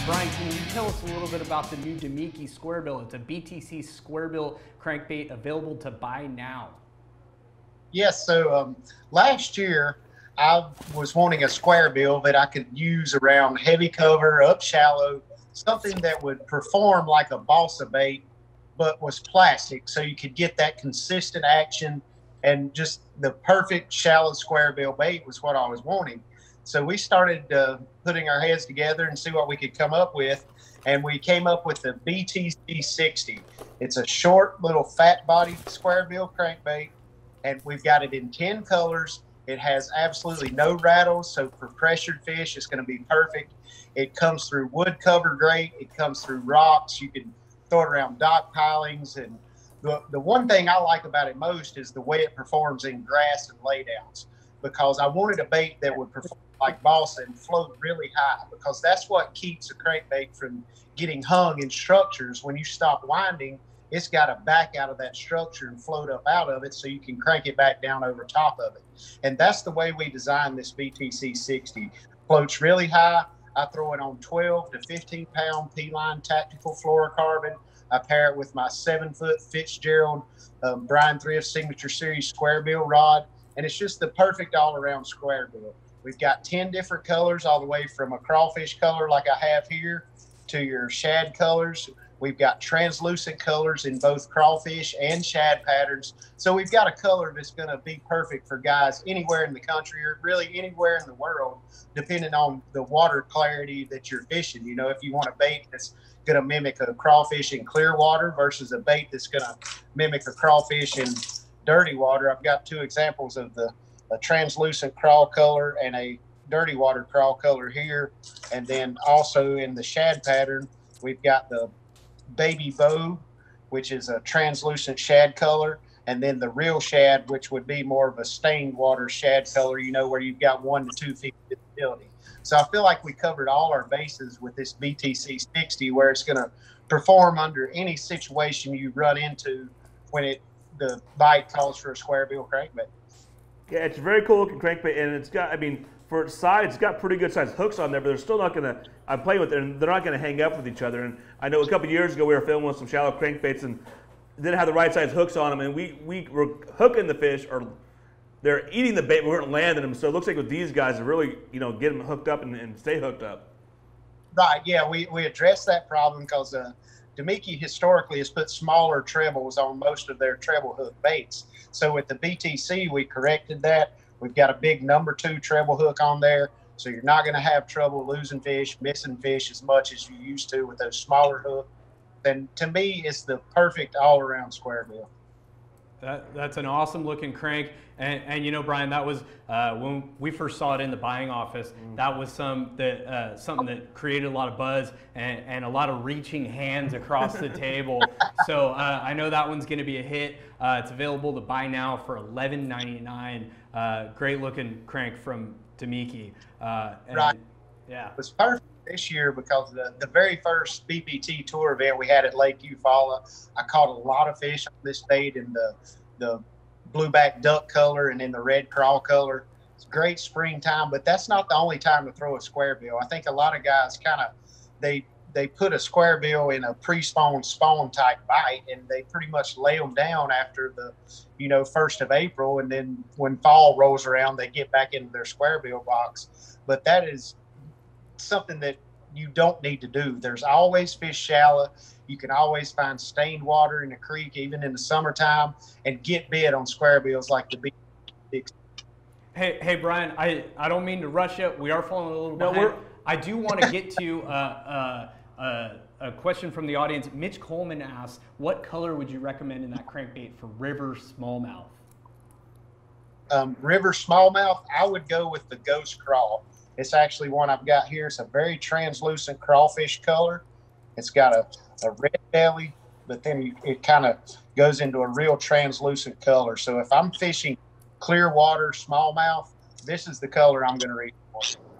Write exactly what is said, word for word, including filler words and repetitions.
Bryan, can you tell us a little bit about the new Damiki Squarebill? It's a B T C Squarebill crankbait available to buy now. Yes, so um, last year I was wanting a Squarebill that I could use around heavy cover, up shallow, something that would perform like a balsa bait, but was plastic, so you could get that consistent action, and just the perfect shallow Squarebill bait was what I was wanting. So we started uh, putting our heads together and see what we could come up with, and we came up with the B T C sixty. It's a short little fat bodied Squarebill crankbait, and we've got it in ten colors. It has absolutely no rattles, so for pressured fish, it's going to be perfect. It comes through wood cover great. It comes through rocks. You can throw it around dock pilings. And the, the one thing I like about it most is the way it performs in grass and laydowns, because I wanted a bait that would perform like balsa and float really high, because that's what keeps a crankbait from getting hung in structures. When you stop winding, it's got to back out of that structure and float up out of it so you can crank it back down over top of it. And that's the way we designed this B T C sixty. Floats really high. I throw it on twelve to fifteen pound P-line tactical fluorocarbon. I pair it with my seven foot Fitzgerald um, Bryan Thrift Signature Series Squarebill rod. And it's just the perfect all around Squarebill. We've got ten different colors, all the way from a crawfish color like I have here to your shad colors. We've got translucent colors in both crawfish and shad patterns. So we've got a color that's going to be perfect for guys anywhere in the country, or really anywhere in the world, depending on the water clarity that you're fishing. You know, if you want a bait that's going to mimic a crawfish in clear water versus a bait that's going to mimic a crawfish in dirty water. I've got two examples of the a translucent crawl color and a dirty water crawl color here. And then also in the shad pattern, we've got the baby bow, which is a translucent shad color, and then the real shad, which would be more of a stained water shad color, you know, where you've got one to two feet of visibility. So I feel like we covered all our bases with this B T C sixty, where it's going to perform under any situation you run into when it the bite calls for a Squarebill crankbait. Yeah, it's a very cool looking crankbait, and it's got, I mean, for its size, it's got pretty good sized hooks on there, but they're still not going to, I'm playing with it, and they're not going to hang up with each other. And I know a couple years ago we were filming with some shallow crankbaits and didn't have the right size hooks on them, and we, we were hooking the fish, or they're eating the bait, we weren't landing them. So it looks like with these guys, to really, you know, get them hooked up and, and stay hooked up. Right, yeah, we, we addressed that problem because uh, Damiki historically has put smaller trebles on most of their treble hook baits. So with the B T C, we corrected that. We've got a big number two treble hook on there, so you're not going to have trouble losing fish, missing fish as much as you used to with those smaller hooks. And to me, it's the perfect all-around Squarebill. That, that's an awesome looking crank. And, and you know, Bryan, that was uh, when we first saw it in the buying office, mm. that was some that, uh, something that created a lot of buzz and, and a lot of reaching hands across the table. So uh, I know that one's going to be a hit. Uh, it's available to buy now for eleven ninety-nine. Uh, great looking crank from Damiki. Uh, and, right. Yeah. It was perfect this year because the, the very first B P T tour event we had at Lake Eufaula, I caught a lot of fish on this bait in the, the blueback duck color and in the red crawl color. It's great springtime, but that's not the only time to throw a Squarebill. I think a lot of guys kind of, they they put a Squarebill in a pre-spawn spawn type bite, and they pretty much lay them down after the, you know, first of April. And then when fall rolls around, they get back into their Squarebill box. But that is something that you don't need to do. There's always fish shallow. You can always find stained water in the creek, even in the summertime, and get bit on Squarebills like the B T C. Hey, hey, Bryan, I, I don't mean to rush it. We are falling a little no, behind. We're... I do want to get to uh, uh, uh, a question from the audience. Mitch Coleman asks, what color would you recommend in that crankbait for river smallmouth? Um, river smallmouth, I would go with the Ghost Crawl. It's actually one I've got here. It's a very translucent crawfish color. It's got a, a red belly, but then you, it kind of goes into a real translucent color. So if I'm fishing clear water smallmouth, this is the color I'm going to reach for.